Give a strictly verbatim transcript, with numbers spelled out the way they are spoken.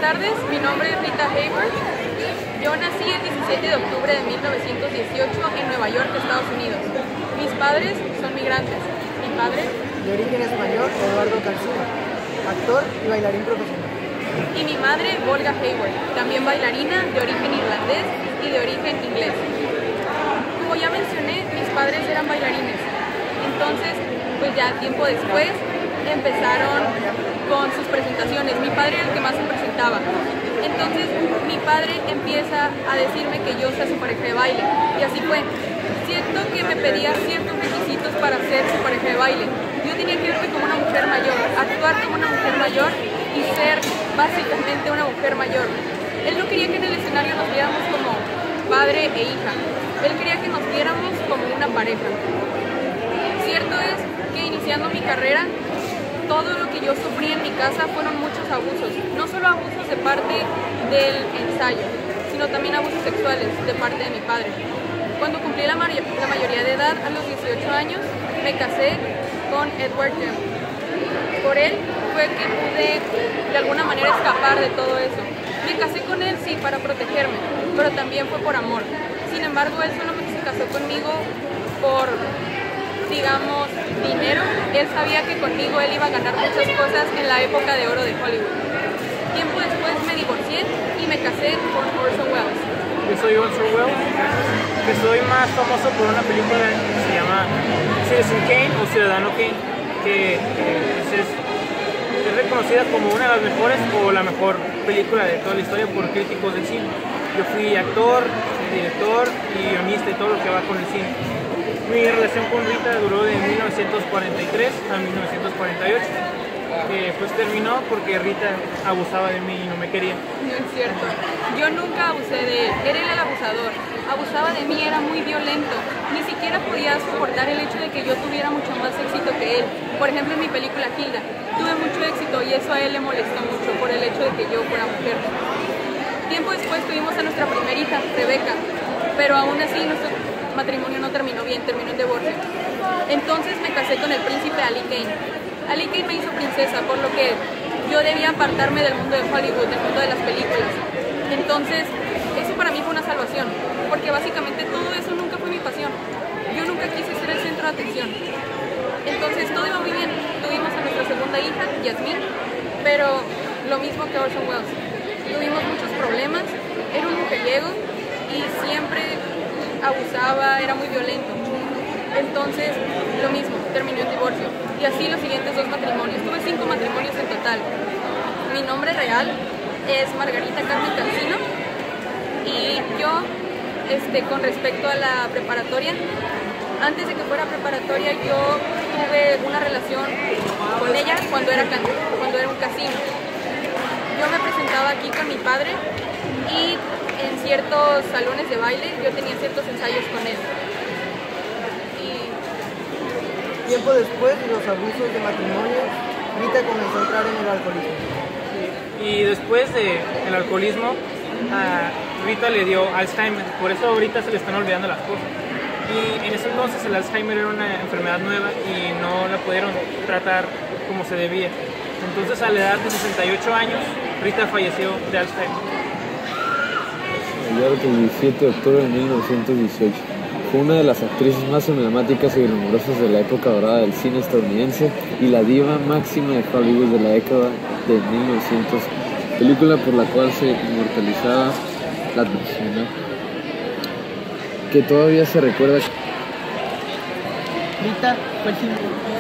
tardes, mi nombre es Rita Hayward. Yo nací el diecisiete de octubre de mil novecientos dieciocho en Nueva York, Estados Unidos. Mis padres son migrantes. Mi padre, de origen español, Eduardo Calzino, actor y bailarín profesional. y mi madre, Olga Hayward, también bailarina de origen irlandés y de origen inglés. Como ya mencioné, mis padres eran bailarines. Entonces, pues ya tiempo después empezaron con sus presentaciones. Mi padre era el que más se presentaba. Entonces, mi padre empieza a decirme que yo sea su pareja de baile. Y así fue. Siento que me pedía ciertos requisitos para ser su pareja de baile. Yo tenía que verme como una mujer mayor, actuar como una mujer mayor y ser básicamente una mujer mayor. Él no quería que en el escenario nos viéramos como padre e hija. Él quería que nos viéramos como una pareja. Cierto es que iniciando mi carrera, todo lo que yo sufrí en mi casa fueron muchos abusos. No solo abusos de parte del ensayo, sino también abusos sexuales de parte de mi padre. Cuando cumplí la, ma la mayoría de edad, a los dieciocho años, me casé con Edward Jem. Por él fue que pude de alguna manera escapar de todo eso. Me casé con él, sí, para protegerme, pero también fue por amor. Sin embargo, él solamente se casó conmigo por, digamos, dinero. Él sabía que conmigo él iba a ganar muchas cosas en la época de oro de Hollywood. Tiempo después me divorcié y me casé con Orson Welles. Yo soy Orson Welles, que soy más famoso por una película que se llama Citizen Kane o Ciudadano Kane, que eh, es, es reconocida como una de las mejores o la mejor película de toda la historia por críticos del cine. Yo fui actor, director y guionista y todo lo que va con el cine. Mi relación con Rita duró de mil novecientos cuarenta y tres a mil novecientos cuarenta y ocho. Que pues terminó porque Rita abusaba de mí y no me quería. No es cierto. Yo nunca abusé de él. Era él el abusador. Abusaba de mí, era muy violento. Ni siquiera podía soportar el hecho de que yo tuviera mucho más éxito que él. Por ejemplo, en mi película Hilda, tuve mucho éxito y eso a él le molestó mucho por el hecho de que yo fuera mujer. Tiempo después tuvimos a nuestra primera hija, Rebeca, pero aún así nuestro matrimonio no terminó bien, terminó en divorcio. Entonces me casé con el príncipe Ali Kane. Ali Kane me hizo princesa, por lo que yo debía apartarme del mundo de Hollywood, del mundo de las películas. Entonces, eso para mí fue una salvación, porque básicamente todo eso nunca fue mi pasión. Yo nunca quise ser el centro de atención. Entonces, todo iba muy bien. Tuvimos a nuestra segunda hija, Yasmín, pero lo mismo que Orson Welles. Tuvimos muchos problemas, era un mujeriego y siempre abusaba, era muy violento. Entonces, lo mismo, terminó en divorcio. Y así los siguientes dos matrimonios. Tuve cinco matrimonios en total. Mi nombre real es Margarita Carmen Calzino. Y yo, este, con respecto a la preparatoria, antes de que fuera preparatoria, yo tuve una relación con ella cuando era, cuando era un casino. Yo me presentaba aquí con mi padre y en ciertos salones de baile yo tenía ciertos ensayos con él. Tiempo después de los abusos de matrimonio, Rita comenzó a entrar en el alcoholismo. Y después del alcoholismo, a Rita le dio Alzheimer, por eso ahorita se le están olvidando las cosas. Y en ese entonces el Alzheimer era una enfermedad nueva y no la pudieron tratar como se debía. Entonces a la edad de sesenta y ocho años, Rita falleció de Alzheimer. El diecisiete de octubre de mil novecientos dieciocho. Fue una de las actrices más emblemáticas y glamurosas de la época dorada del cine estadounidense y la diva máxima de Hollywood de la década de mil novecientos, película por la cual se inmortalizaba la persona que todavía se recuerda. Rita fue el símbolo